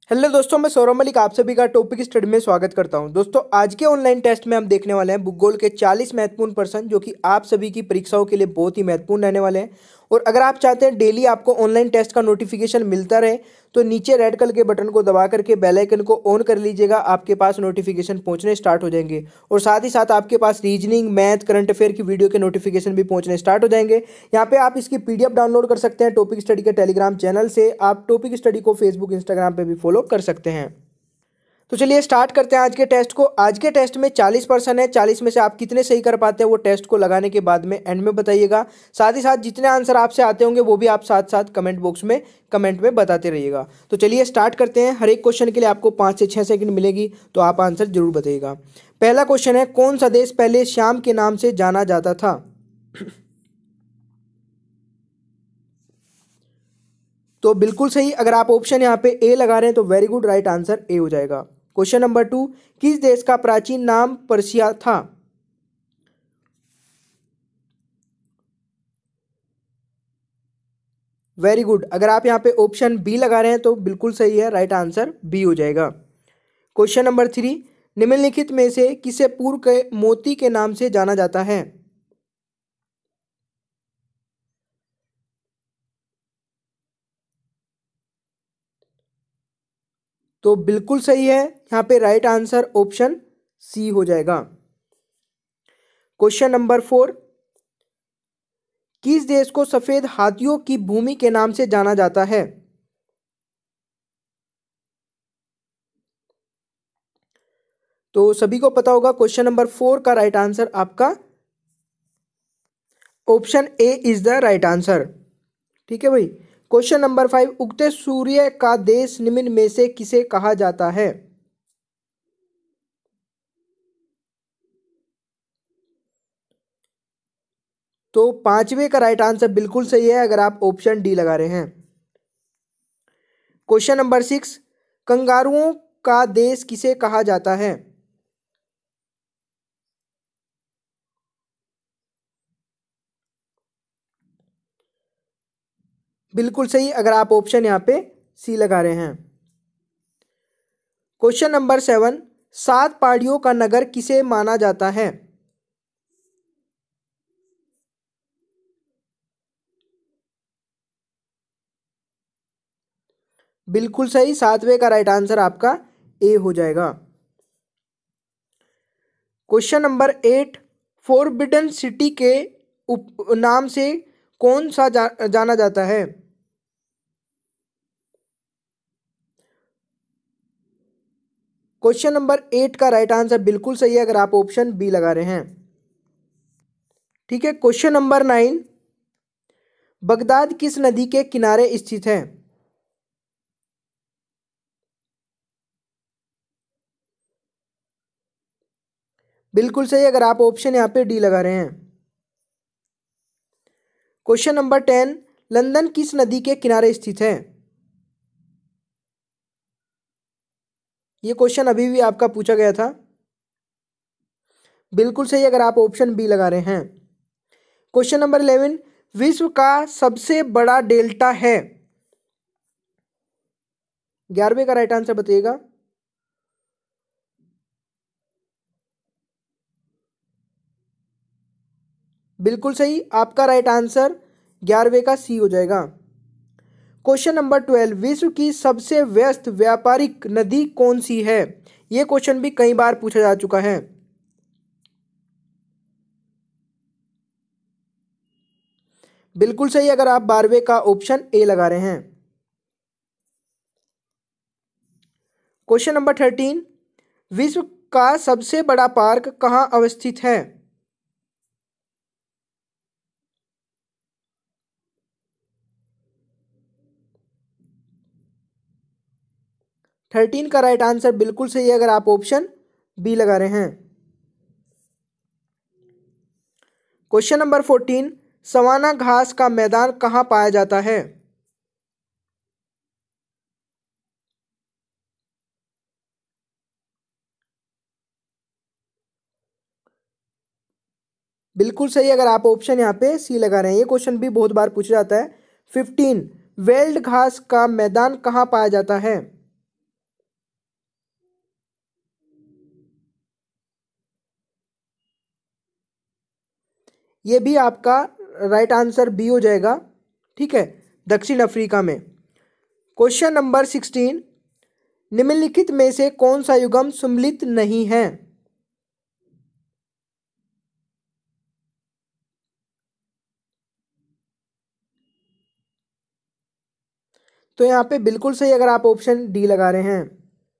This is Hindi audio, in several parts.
हेलो दोस्तों, मैं सौरभ मलिक आप सभी का टॉपिक स्टडी में स्वागत करता हूं। दोस्तों, आज के ऑनलाइन टेस्ट में हम देखने वाले हैं भूगोल के 40 महत्वपूर्ण प्रश्न जो कि आप सभी की परीक्षाओं के लिए बहुत ही महत्वपूर्ण रहने वाले हैं। और अगर आप चाहते हैं डेली आपको ऑनलाइन टेस्ट का नोटिफिकेशन मिलता रहे तो नीचे रेड कलर के बटन को दबा करके बेल आइकन को ऑन कर लीजिएगा। आपके पास नोटिफिकेशन पहुंचने स्टार्ट हो जाएंगे और साथ ही साथ आपके पास रीजनिंग, मैथ, करंट अफेयर की वीडियो के नोटिफिकेशन भी पहुंचने स्टार्ट हो जाएंगे। यहाँ पे आप इसकी पीडीएफ डाउनलोड कर सकते हैं टॉपिक स्टडी के टेलीग्राम चैनल से। आप टॉपिक स्टडी को फेसबुक, इंस्टाग्राम पे भी फॉलो कर सकते हैं। तो चलिए स्टार्ट करते हैं आज के टेस्ट को। आज के टेस्ट में 40 पर्सन है, 40 में से आप कितने सही कर पाते हैं वो टेस्ट को लगाने के बाद में एंड में बताइएगा। साथ ही साथ जितने आंसर आपसे आते होंगे वो भी आप साथ साथ कमेंट बॉक्स में कमेंट में बताते रहिएगा। तो चलिए स्टार्ट करते हैं। हर एक क्वेश्चन के लिए आपको 5 से 6 सेकंड मिलेगी, तो आप आंसर जरूर बताइएगा। पहला क्वेश्चन है, कौन सा देश पहले श्याम के नाम से जाना जाता था? तो बिल्कुल सही। अगर आप ऑप्शन यहाँ पे ए लगा रहे हैं तो very good, right answer A हो जाएगा। क्वेश्चन नंबर 2, किस देश का प्राचीन नाम पर्शिया था? Very good. अगर आप यहाँ पे ऑप्शन बी लगा रहे हैं तो बिल्कुल सही है, राइट आंसर बी हो जाएगा। क्वेश्चन नंबर 3, निम्नलिखित में से किसे पूर्व के मोती के नाम से जाना जाता है? तो बिल्कुल सही है, यहाँ पे राइट आंसर ऑप्शन सी हो जाएगा। क्वेश्चन नंबर 4, किस देश को सफेद हाथियों की भूमि के नाम से जाना जाता है? तो सभी को पता होगा, क्वेश्चन नंबर 4 का राइट आंसर आपका option A is the right answer. ठीक है भाई। क्वेश्चन नंबर 5, उगते सूर्य का देश निम्न में से किसे कहा जाता है? तो पांचवे का राइट आंसर बिल्कुल सही है अगर आप ऑप्शन डी लगा रहे हैं। क्वेश्चन नंबर 6, कंगारुओं का देश किसे कहा जाता है? बिल्कुल सही, अगर आप ऑप्शन यहाँ पे सी लगा रहे हैं। क्वेश्चन नंबर 7, 7 पहाड़ियों का नगर किसे माना जाता है? बिल्कुल सही, 7वें का राइट आंसर आपका ए हो जाएगा। क्वेश्चन नंबर 8, फोरबिडन सिटी के नाम से कौन सा जाना जाता है? क्वेश्चन नंबर 8 का राइट आंसर बिल्कुल सही है अगर आप ऑप्शन बी लगा रहे हैं। ठीक है। क्वेश्चन नंबर 9, बगदाद किस नदी के किनारे स्थित है? बिल्कुल सही, अगर आप ऑप्शन यहाँ पे डी लगा रहे हैं। क्वेश्चन नंबर 10, लंदन किस नदी के किनारे स्थित है? ये क्वेश्चन अभी भी आपका पूछा गया था। बिल्कुल सही, अगर आप ऑप्शन बी लगा रहे हैं। क्वेश्चन नंबर 11, विश्व का सबसे बड़ा डेल्टा है? 11वें का राइट आंसर बताइएगा। बिल्कुल सही, आपका राइट आंसर 11वें का सी हो जाएगा। क्वेश्चन नंबर 12, विश्व की सबसे व्यस्त व्यापारिक नदी कौन सी है? यह क्वेश्चन भी कई बार पूछा जा चुका है। बिल्कुल सही, अगर आप 12वें का ऑप्शन ए लगा रहे हैं। क्वेश्चन नंबर 13, विश्व का सबसे बड़ा पार्क कहाँ अवस्थित है? थर्टीन का राइट आंसर बिल्कुल सही है अगर आप ऑप्शन बी लगा रहे हैं। क्वेश्चन नंबर 14, सवाना घास का मैदान कहाँ पाया जाता है? बिल्कुल सही, अगर आप ऑप्शन यहाँ पे सी लगा रहे हैं। ये क्वेश्चन भी बहुत बार पूछा जाता है। 15, वेल्ड घास का मैदान कहाँ पाया जाता है? ये भी आपका राइट आंसर बी हो जाएगा। ठीक है, दक्षिण अफ्रीका में। क्वेश्चन नंबर 16, निम्नलिखित में से कौन सा युग्म सम्मिलित नहीं है? तो यहाँ पे बिल्कुल सही अगर आप ऑप्शन डी लगा रहे हैं।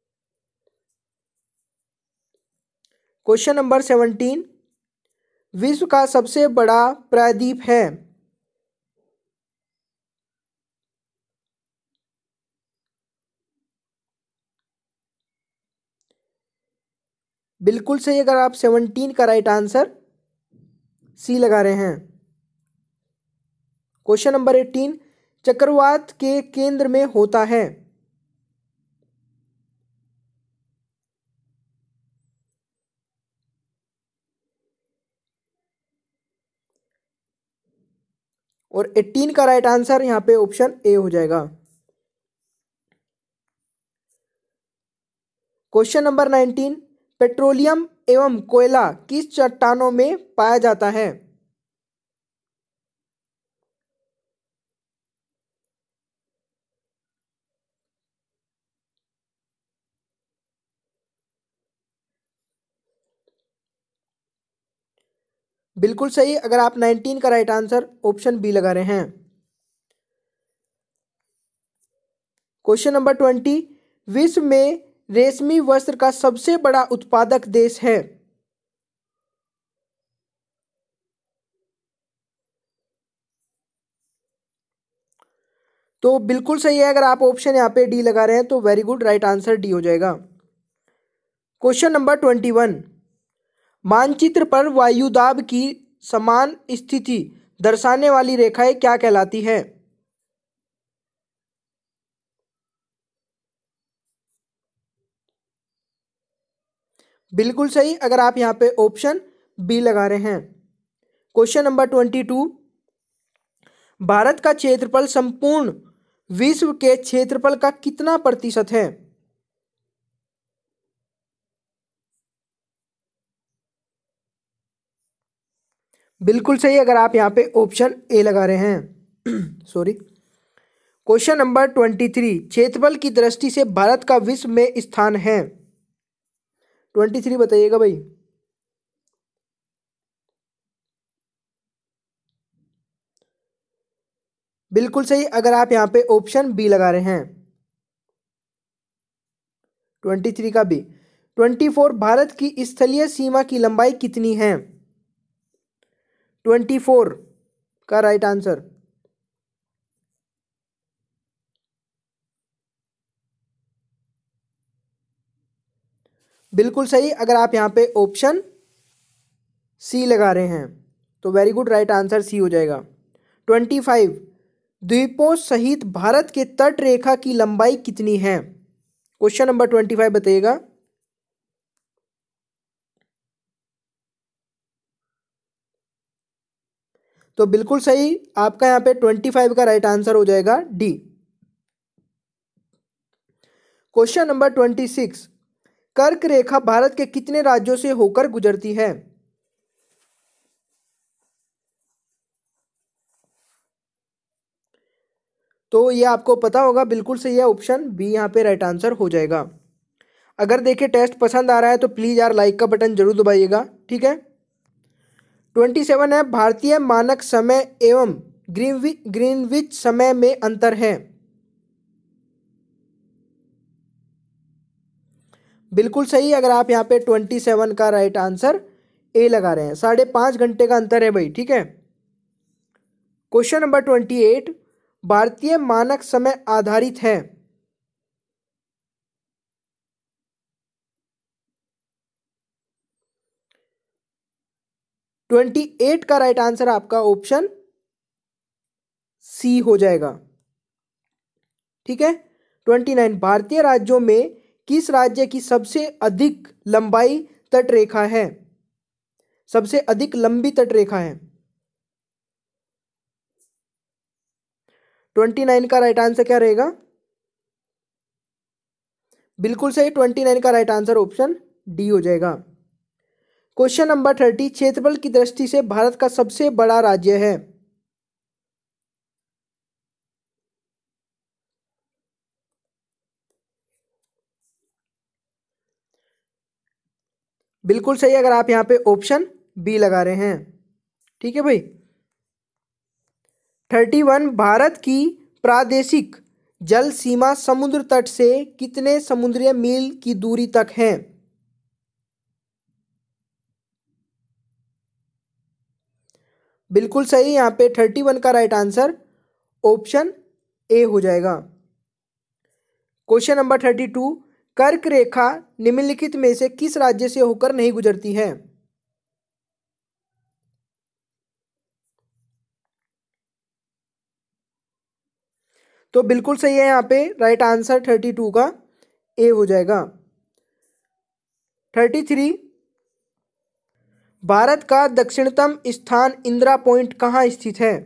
क्वेश्चन नंबर 17, विश्व का सबसे बड़ा प्रायद्वीप है? बिल्कुल सही अगर आप 17 का राइट आंसर सी लगा रहे हैं। क्वेश्चन नंबर 18, चक्रवात के केंद्र में होता है? और 18 का राइट आंसर यहाँ पे ऑप्शन ए हो जाएगा। क्वेश्चन नंबर 19, पेट्रोलियम एवं कोयला किस चट्टानों में पाया जाता है? बिल्कुल सही अगर आप 19 का राइट आंसर ऑप्शन बी लगा रहे हैं। क्वेश्चन नंबर 20, विश्व में रेशमी वस्त्र का सबसे बड़ा उत्पादक देश है? तो बिल्कुल सही है अगर आप ऑप्शन यहाँ पे डी लगा रहे हैं, तो very good, right answer D हो जाएगा। क्वेश्चन नंबर 21, मानचित्र पर वायुदाब की समान स्थिति दर्शाने वाली रेखाएं क्या कहलाती है? बिल्कुल सही अगर आप यहाँ पे ऑप्शन बी लगा रहे हैं। क्वेश्चन नंबर 22, भारत का क्षेत्रफल संपूर्ण विश्व के क्षेत्रफल का कितना प्रतिशत है? बिल्कुल सही अगर आप यहाँ पे ऑप्शन ए लगा रहे हैं। सॉरी। क्वेश्चन नंबर 23, क्षेत्रफल की दृष्टि से भारत का विश्व में स्थान है? 23 बताइएगा भाई। बिल्कुल सही अगर आप यहाँ पे ऑप्शन बी लगा रहे हैं। 23 का बी। 24, भारत की स्थलीय सीमा की लंबाई कितनी है? 24 का राइट आंसर। बिल्कुल सही अगर आप यहाँ पे ऑप्शन सी लगा रहे हैं, तो very good, right answer C हो जाएगा। 25, द्वीपों सहित भारत के तट रेखा की लंबाई कितनी है? क्वेश्चन नंबर 25 बताइएगा। तो बिल्कुल सही आपका यहाँ पे 25 का राइट आंसर हो जाएगा डी। क्वेश्चन नंबर 26, कर्क रेखा भारत के कितने राज्यों से होकर गुजरती है? तो ये आपको पता होगा, बिल्कुल सही है, ऑप्शन बी यहाँ पे राइट आंसर हो जाएगा। अगर देखिए टेस्ट पसंद आ रहा है तो प्लीज़ यार लाइक का बटन जरूर दबाइएगा, ठीक है। 27 है, भारतीय मानक समय एवं ग्रीनविच समय में अंतर है? बिल्कुल सही अगर आप यहाँ पे 27 का राइट आंसर ए लगा रहे हैं। 5.5 घंटे का अंतर है भाई, ठीक है। क्वेश्चन नंबर 28, भारतीय मानक समय आधारित है? 28 का राइट आंसर आपका ऑप्शन सी हो जाएगा, ठीक है। 29, भारतीय राज्यों में किस राज्य की सबसे अधिक लंबाई तट रेखा है? सबसे अधिक लंबी तट रेखा है? 29 का राइट आंसर क्या रहेगा? बिल्कुल सही, 29 का राइट आंसर ऑप्शन डी हो जाएगा। क्वेश्चन नंबर 30, क्षेत्रफल की दृष्टि से भारत का सबसे बड़ा राज्य है। बिल्कुल सही अगर आप यहाँ पे ऑप्शन बी लगा रहे हैं। ठीक है भाई। 31, भारत की प्रादेशिक जल सीमा समुद्र तट से कितने समुद्री मील की दूरी तक है। बिल्कुल सही, यहाँ पे 31 का राइट आंसर ऑप्शन ए हो जाएगा। क्वेश्चन नंबर 32, कर्क रेखा निम्नलिखित में से किस राज्य से होकर नहीं गुजरती है। तो बिल्कुल सही है, यहाँ पे राइट आंसर 32 का ए हो जाएगा। 33, भारत का दक्षिणतम स्थान इंदिरा पॉइंट कहाँ स्थित है।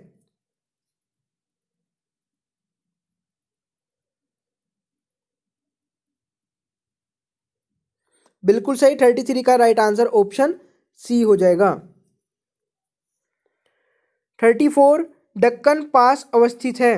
बिल्कुल सही, 33 का राइट आंसर ऑप्शन सी हो जाएगा। 34, दक्कन पास अवस्थित है।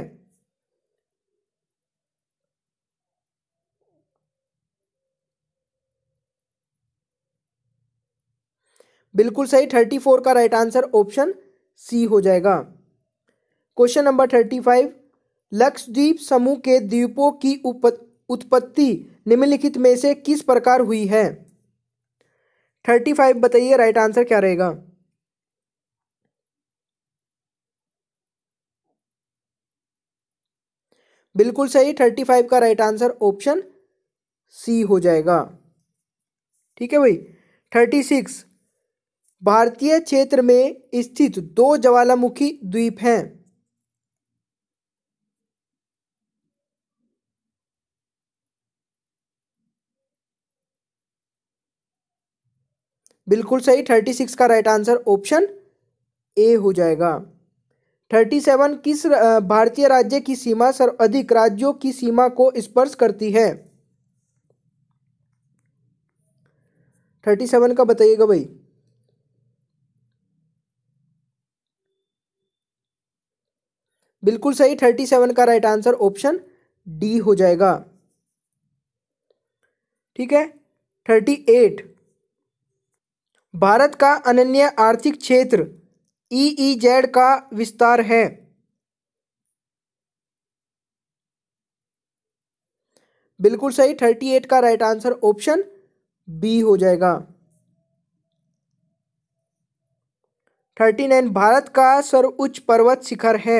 बिल्कुल सही, 34 का राइट आंसर ऑप्शन सी हो जाएगा। क्वेश्चन नंबर 35, लक्षद्वीप समूह के द्वीपों की उत्पत्ति निम्नलिखित में से किस प्रकार हुई है। 35 बताइए राइट आंसर क्या रहेगा। बिल्कुल सही, 35 का राइट आंसर ऑप्शन सी हो जाएगा। ठीक है भाई। 36, भारतीय क्षेत्र में स्थित दो ज्वालामुखी द्वीप हैं। बिल्कुल सही, 36 का राइट आंसर ऑप्शन ए हो जाएगा। 37, किस भारतीय राज्य की सीमा सर्वाधिक राज्यों की सीमा को स्पर्श करती है। 37 का बताइएगा भाई। बिल्कुल सही, 37 का राइट आंसर ऑप्शन डी हो जाएगा। ठीक है। 38, भारत का अनन्य आर्थिक क्षेत्र ईईजेड का विस्तार है। बिल्कुल सही, 38 का राइट आंसर ऑप्शन बी हो जाएगा। 39, भारत का सर्वोच्च पर्वत शिखर है।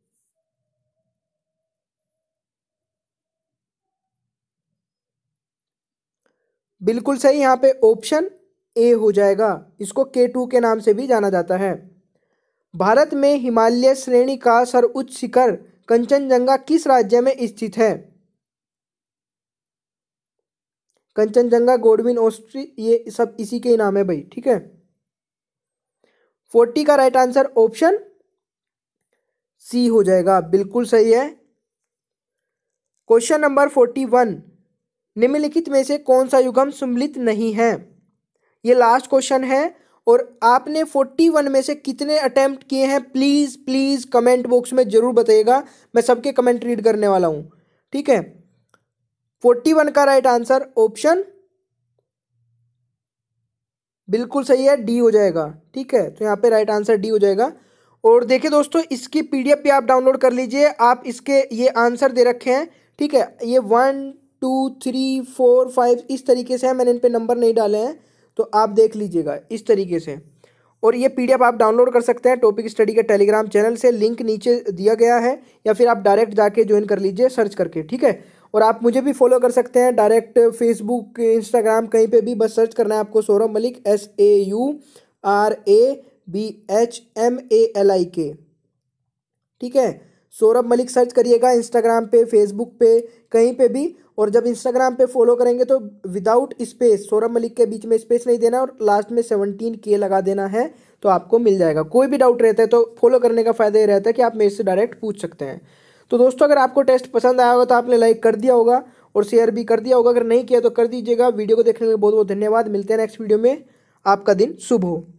बिल्कुल सही, यहाँ पे ऑप्शन ए हो जाएगा। इसको K2 के नाम से भी जाना जाता है। भारत में हिमालय श्रेणी का सर्वोच्च शिखर कंचनजंगा किस राज्य में स्थित है। कंचनजंगा, गोडविन ऑस्ट्री, ये सब इसी के ही नाम है भाई। ठीक है। 40 का राइट आंसर ऑप्शन सी हो जाएगा। बिल्कुल सही है। क्वेश्चन नंबर 41, निम्नलिखित में से कौन सा युग्म सम्मिलित नहीं है। ये लास्ट क्वेश्चन है और आपने 41 में से कितने अटेम्प्ट किए हैं प्लीज प्लीज कमेंट बॉक्स में जरूर बताइएगा। मैं सबके कमेंट रीड करने वाला हूं। ठीक है। 41 का राइट आंसर ऑप्शन बिल्कुल सही है, डी हो जाएगा। ठीक है, तो यहाँ पे राइट आंसर डी हो जाएगा। और देखिए दोस्तों, इसकी पीडीएफ भी आप डाउनलोड कर लीजिए। आप इसके ये आंसर दे रखे हैं। ठीक है, ये 1 2 3 4 5 इस तरीके से है, मैंने इन पे नंबर नहीं डाले हैं, तो आप देख लीजिएगा इस तरीके से। और ये पीडीएफ आप डाउनलोड कर सकते हैं टॉपिक स्टडी के टेलीग्राम चैनल से, लिंक नीचे दिया गया है, या फिर आप डायरेक्ट जाके ज्वाइन कर लीजिए सर्च करके। ठीक है। और आप मुझे भी फॉलो कर सकते हैं डायरेक्ट फेसबुक, इंस्टाग्राम, कहीं पे भी बस सर्च करना है आपको सौरभ मलिक, SAURABHMALIK। ठीक है, सौरभ मलिक सर्च करिएगा इंस्टाग्राम पे, फेसबुक पे, कहीं पे भी। और जब इंस्टाग्राम पे फॉलो करेंगे तो विदाउट स्पेस, सौरभ मलिक के बीच में स्पेस नहीं देना और लास्ट में 17K लगा देना है, तो आपको मिल जाएगा। कोई भी डाउट रहता है तो फॉलो करने का फायदा ये रहता है कि आप मेरे से डायरेक्ट पूछ सकते हैं। तो दोस्तों, अगर आपको टेस्ट पसंद आया होगा तो आपने लाइक कर दिया होगा और शेयर भी कर दिया होगा। अगर नहीं किया तो कर दीजिएगा। वीडियो को देखने के लिए बहुत बहुत धन्यवाद। मिलते हैं नेक्स्ट वीडियो में। आपका दिन शुभ हो।